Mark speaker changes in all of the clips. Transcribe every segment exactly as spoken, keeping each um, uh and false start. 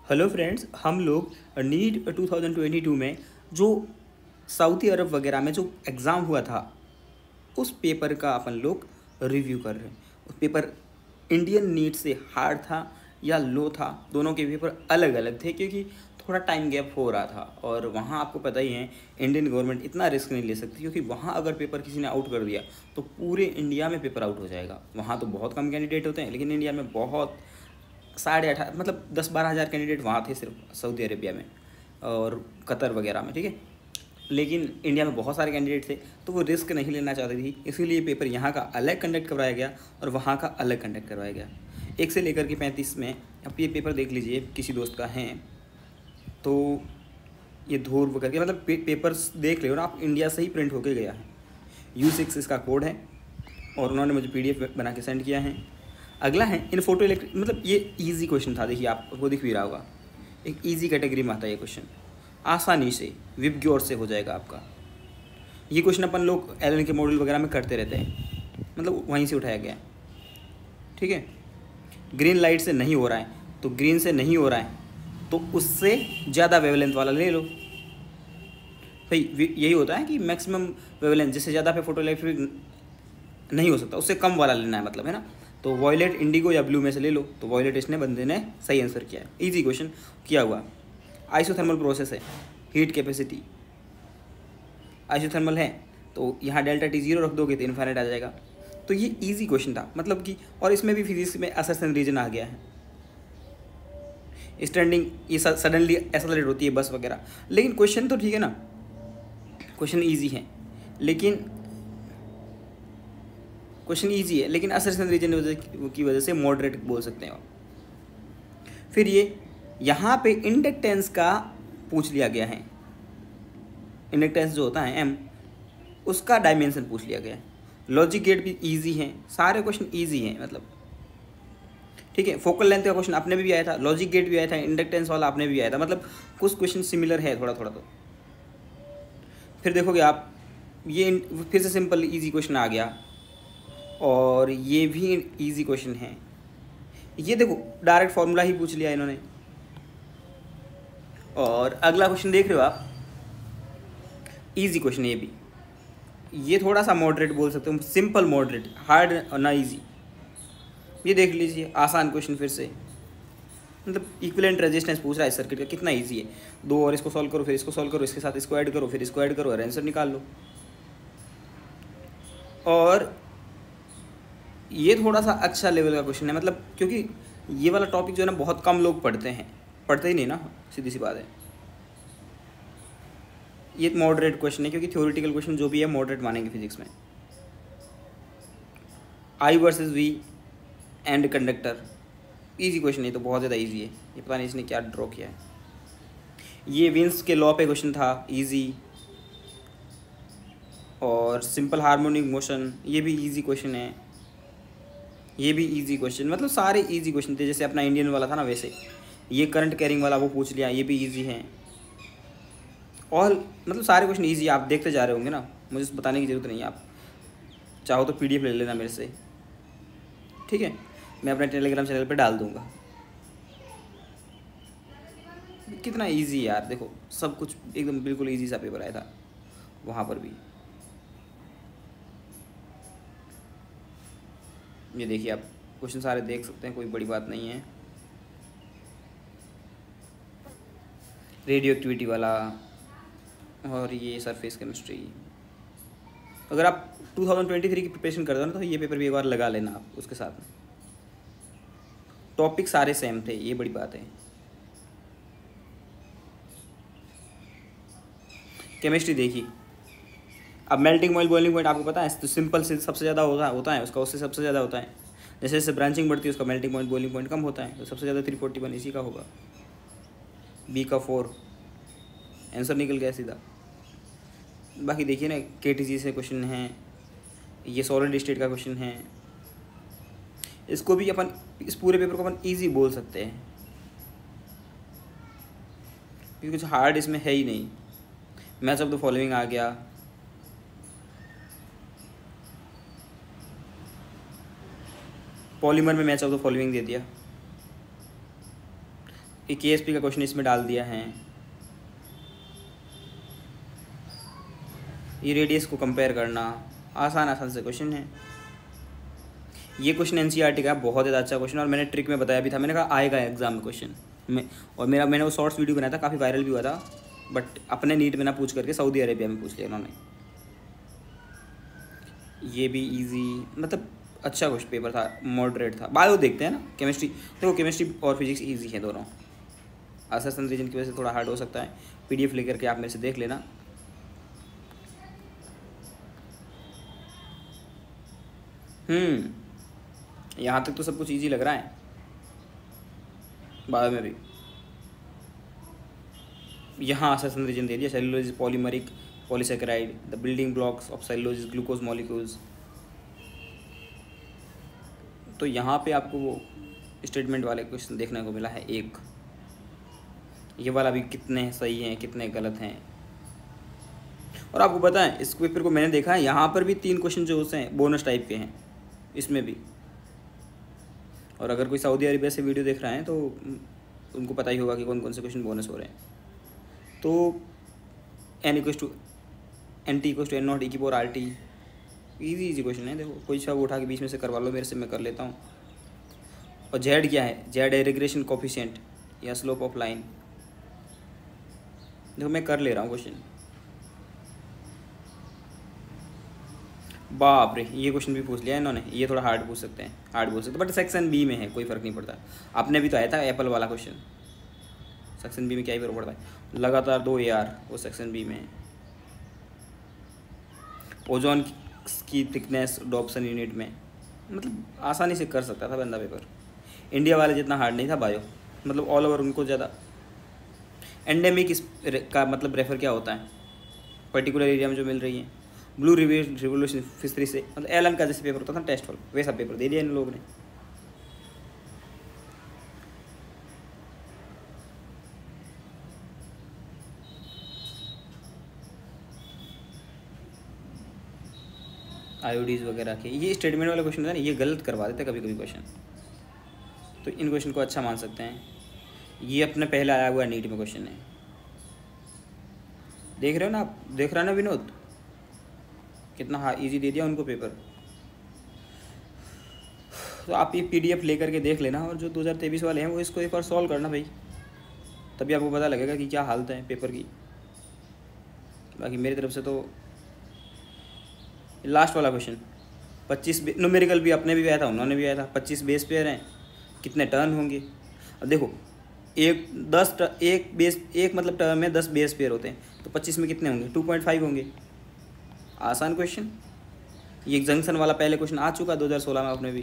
Speaker 1: Hello friends, हम लोग NEET two thousand twenty two में जो सऊदी अरब वगैरह में जो एग्ज़ाम हुआ था उस पेपर का अपन लोग रिव्यू कर रहे हैं। उस पेपर इंडियन नीट से हार्ड था या लो था, दोनों के पेपर अलग अलग थे क्योंकि थोड़ा टाइम गैप हो रहा था। और वहाँ आपको पता ही है इंडियन गवर्नमेंट इतना रिस्क नहीं ले सकती क्योंकि वहाँ अगर पेपर किसी ने आउट कर दिया तो पूरे इंडिया में पेपर आउट हो जाएगा। वहाँ तो बहुत कम कैंडिडेट होते हैं, लेकिन इंडिया में बहुत साढ़े अठारह मतलब दस बारह हज़ार कैंडिडेट वहाँ थे सिर्फ सऊदी अरेबिया में और कतर वगैरह में, ठीक है। लेकिन इंडिया में बहुत सारे कैंडिडेट थे तो वो रिस्क नहीं लेना चाहती थी, इसीलिए पेपर यहाँ का अलग कंडक्ट करवाया गया और वहाँ का अलग कंडक्ट करवाया गया। एक से लेकर के पैंतीस में अब ये पेपर देख लीजिए, किसी दोस्त का है तो ये ध्रुव करके मतलब पे, पेपर्स देख ले ना आप, इंडिया से ही प्रिंट होके गया है। यू सिक्स इसका कोड है और उन्होंने मुझे पी डी एफ बना के सेंड किया है। अगला है इन फोटो इलेक्ट्रिक, मतलब ये इजी क्वेश्चन था, देखिए आपको दिख भी रहा होगा, एक इजी कैटेगरी में आता है ये क्वेश्चन, आसानी से विबग्योर से हो जाएगा आपका। ये क्वेश्चन अपन लोग एल एन के मॉड्यूल वगैरह में करते रहते हैं, मतलब वहीं से उठाया गया है, ठीक है। ग्रीन लाइट से नहीं हो रहा है तो ग्रीन से नहीं हो रहा है तो उससे ज़्यादा वेवलेंथ वाला ले लो। भाई यही होता है कि मैक्सिमम वेवलेंथ, जिससे ज़्यादा पे फोटो इलेक्ट्रिक नहीं हो सकता उससे कम वाला लेना है, मतलब है ना। तो वॉयलेट, इंडिगो या ब्लू में से ले लो। तो वॉयलेट इसने बंदे ने सही आंसर किया है, इजी क्वेश्चन किया हुआ। आइसोथर्मल प्रोसेस है, हीट कैपेसिटी आइसोथर्मल है तो यहाँ डेल्टा टी जीरो रख दोगे तो इन्फाइनाइट आ जाएगा। तो ये इजी क्वेश्चन था, मतलब कि और इसमें भी फिजिक्स में असर्शन रीजन आ गया है। स्टैंडिंग ये सडनली एक्सेलरेट होती है बस वगैरह, लेकिन क्वेश्चन तो ठीक है ना, क्वेश्चन ईजी है, लेकिन क्वेश्चन ईजी है लेकिन असर्शन रीजन की वजह से मॉडरेट बोल सकते हैं आप। फिर ये यहाँ पे इंडक्टेंस का पूछ लिया गया है, इंडक्टेंस जो होता है एम, उसका डायमेंशन पूछ लिया गया है। लॉजिक गेट भी इजी है, सारे क्वेश्चन इजी हैं मतलब, ठीक है। फोकल लेंथ का क्वेश्चन अपने भी आया था, लॉजिक गेट भी आया था, इंडक्टेंस वाला अपने भी आया था, मतलब कुछ क्वेश्चन सिमिलर है थोड़ा थोड़ा। तो फिर देखोगे आप, ये फिर से सिंपल इजी क्वेश्चन आ गया और ये भी इजी क्वेश्चन है। ये देखो डायरेक्ट फॉर्मूला ही पूछ लिया इन्होंने। और अगला क्वेश्चन देख रहे हो आप, इजी क्वेश्चन ये भी, ये थोड़ा सा मॉडरेट बोल सकते हो, सिंपल मॉडरेट, हार्ड और ना इजी। ये देख लीजिए आसान क्वेश्चन फिर से, मतलब इक्विवेलेंट रेजिस्टेंस पूछ रहा है सर्किट का, कितना इजी है। दो और इसको सॉल्व करो, फिर इसको सॉल्व करो, इसके साथ इसको ऐड करो, फिर इसको ऐड करो और आंसर निकाल लो। और ये थोड़ा सा अच्छा लेवल का क्वेश्चन है, मतलब क्योंकि ये वाला टॉपिक जो है ना बहुत कम लोग पढ़ते हैं, पढ़ते ही नहीं ना, सीधी सी बात है। ये मॉडरेट क्वेश्चन है क्योंकि थ्योरेटिकल क्वेश्चन जो भी है मॉडरेट मानेंगे फिजिक्स में। I versus V and conductor, easy question है, तो बहुत ज़्यादा इजी है। ये पता नहीं इसने क्या ड्रॉ किया है। ये विंस के लॉ पे क्वेश्चन था, इजी। और सिंपल हार्मोनिक मोशन, ये भी इजी क्वेश्चन है, ये भी इजी क्वेश्चन, मतलब सारे इजी क्वेश्चन थे। जैसे अपना इंडियन वाला था ना, वैसे ये करंट कैरिंग वाला वो पूछ लिया, ये भी इजी है। और मतलब सारे क्वेश्चन इजी, आप देखते जा रहे होंगे ना, मुझे बताने की ज़रूरत नहीं है। आप चाहो तो पीडीएफ ले लेना मेरे से, ठीक है, मैं अपने टेलीग्राम चैनल पे डाल दूंगा। कितना इजी यार, देखो सब कुछ एकदम बिल्कुल इजी सा पेपर आया था वहाँ पर भी। ये देखिए आप क्वेश्चन सारे देख सकते हैं, कोई बड़ी बात नहीं है। रेडियो एक्टिविटी वाला और ये सरफेस केमिस्ट्री, अगर आप टू थाउजेंड ट्वेंटी थ्री की प्रिपरेशन करते हो ना तो ये पेपर भी एक बार लगा लेना आप उसके साथ में। टॉपिक सारे सेम थे, ये बड़ी बात है। केमिस्ट्री देखिए, अब मेल्टिंग पॉइंट बॉइलिंग पॉइंट आपको पता है, तो सिंपल से सबसे ज़्यादा होता होता है उसका, उससे सबसे ज़्यादा होता है। जैसे जैसे ब्रांचिंग बढ़ती है उसका मेल्टिंग पॉइंट बॉइलिंग पॉइंट कम होता है, तो सबसे ज़्यादा थ्री फोर्टी वन इसी का होगा। बी का फोर, आंसर निकल गया सीधा। बाकी देखिए ना, के टी जी से क्वेश्चन है, ये सॉलिड स्टेट का क्वेश्चन है। इसको भी अपन, इस पूरे पेपर को अपन इजी बोल सकते हैं क्योंकि कुछ हार्ड इसमें है ही नहीं। मैच ऑफ द फॉलोइंग आ गया, पॉलीमर में मैच ऑफ द फॉलोइंग दे दिया। ये के एस पी का क्वेश्चन इसमें डाल दिया है। ये रेडियस को कंपेयर करना, आसान आसान से क्वेश्चन है। ये क्वेश्चन एनसीईआरटी का बहुत ज़्यादा अच्छा क्वेश्चन, और मैंने ट्रिक में बताया भी था, मैंने कहा आएगा एग्जाम में क्वेश्चन में। और मेरा मैंने वो शॉर्ट्स वीडियो बनाया था, काफ़ी वायरल भी हुआ था, बट अपने नीट में ना पूछ करके सऊदी अरेबिया में पूछ लिया उन्होंने। ये भी इजी, मतलब अच्छा क्वेश्चन पेपर था, मॉडरेट था। बायो देखते हैं ना, केमिस्ट्री देखो, केमिस्ट्री और फिजिक्स इजी है दोनों। असेसमेंट रीजन की वजह से थोड़ा हार्ड हो सकता है। पीडीएफ लेकर के आप मेरे से देख लेना। हम्म यहाँ तक तो सब कुछ इजी लग रहा है। बायो में भी यहाँ असेसमेंट रीजन दे दिया, cellulose is polymeric polysaccharide, the building blocks of cellulose is glucose molecules. तो यहाँ पे आपको वो स्टेटमेंट वाले क्वेश्चन देखने को मिला है एक। ये वाला भी कितने सही हैं कितने गलत हैं। और आपको पता है इस पेपर को मैंने देखा है, यहाँ पर भी तीन क्वेश्चन जो होते हैं बोनस टाइप के हैं इसमें भी। और अगर कोई सऊदी अरेबिया से वीडियो देख रहा है तो उनको पता ही होगा कि कौन कौन से क्वेश्चन बोनस हो रहे हैं। तो N equals to N T equals to N naught E की power R T, easy easy question है। देखो कोई सब उठा के बीच में से करवा लो मेरे से, मैं कर लेता हूँ। और जेड क्या है, जेड है रिग्रेशन कोफिशिएंट या स्लोप ऑफ लाइन। देखो मैं कर ले रहा हूँ क्वेश्चन। बाप रे, ये क्वेश्चन भी पूछ लिया इन्होंने। ये थोड़ा हार्ड पूछ सकते हैं, हार्ड पूछ सकते हैं, बट सेक्शन बी में है, कोई फ़र्क नहीं पड़ता। आपने भी तो आया था एप्पल वाला क्वेश्चन, सेक्शन बी में क्या ही फर्क पड़ता है। लगातार दो यार वो सेक्शन बी में है। ओजोन की थिकनेस डॉप्सन यूनिट में, मतलब आसानी से कर सकता था बंदा पेपर। इंडिया वाले जितना हार्ड नहीं था बायो, मतलब ऑल ओवर उनको ज़्यादा। एंडेमिक इस का मतलब रेफर क्या होता है, पर्टिकुलर एरिया में जो मिल रही है। ब्लू रिवोल्यूशन फिशरी से, मतलब एलन का जैसे पेपर होता था टेस्ट वाला, वैसा पेपर दे दिया इन लोगों ने। आयोडीज वगैरह के ये स्टेटमेंट वाले क्वेश्चन है ना, ये गलत करवा देते कभी कभी क्वेश्चन, तो इन क्वेश्चन को अच्छा मान सकते हैं। ये अपने पहले आया हुआ नीट में क्वेश्चन है, देख रहे हो ना आप, देख रहा ना विनोद कितना हाँ इजी दे दिया उनको पेपर। तो आप ये पीडीएफ लेकर के देख लेना, और जो दो हज़ार तेईस वाले हैं वो इसको एक बार सॉल्व करना भाई, तभी आपको पता लगेगा कि क्या हालत है पेपर की। बाकी मेरी तरफ से तो लास्ट वाला क्वेश्चन पच्चीस न्यूमेरिकल भी अपने भी आया था, उन्होंने भी आया था। पच्चीस बेस पेयर हैं, कितने टर्न होंगे। अब देखो एक दस एक बेस एक मतलब टर्न में दस बेस पेयर होते हैं, तो पच्चीस में कितने होंगे, टू पॉइंट फाइव होंगे। आसान क्वेश्चन। ये जंक्शन वाला पहले क्वेश्चन आ चुका दो हज़ार सोलह में अपने भी।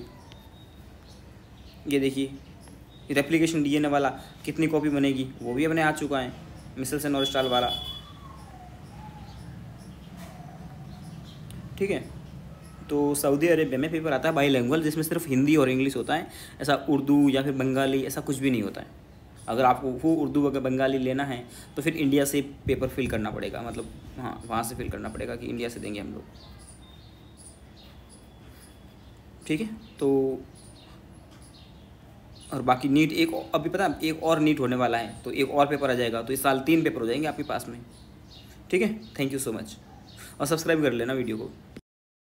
Speaker 1: ये देखिए रेप्लिकेशन डीएनए वाला कितनी कॉपी बनेगी, वो भी अपने आ चुका है, मिसेल्सन और स्टाल वाला। ठीक है, तो सऊदी अरेबिया में पेपर आता है बाईलिंगुअल, जिसमें सिर्फ हिंदी और इंग्लिश होता है। ऐसा उर्दू या फिर बंगाली ऐसा कुछ भी नहीं होता है। अगर आपको वो उर्दू अगर बंगाली लेना है तो फिर इंडिया से पेपर फिल करना पड़ेगा, मतलब हाँ वहाँ से फिल करना पड़ेगा कि इंडिया से देंगे हम लोग। ठीक है, तो और बाकी नीट एक अभी पता है एक और नीट होने वाला है, तो एक और पेपर आ जाएगा, तो इस साल तीन पेपर हो जाएंगे आपके पास में। ठीक है, थैंक यू सो मच, और सब्सक्राइब कर लेना वीडियो को।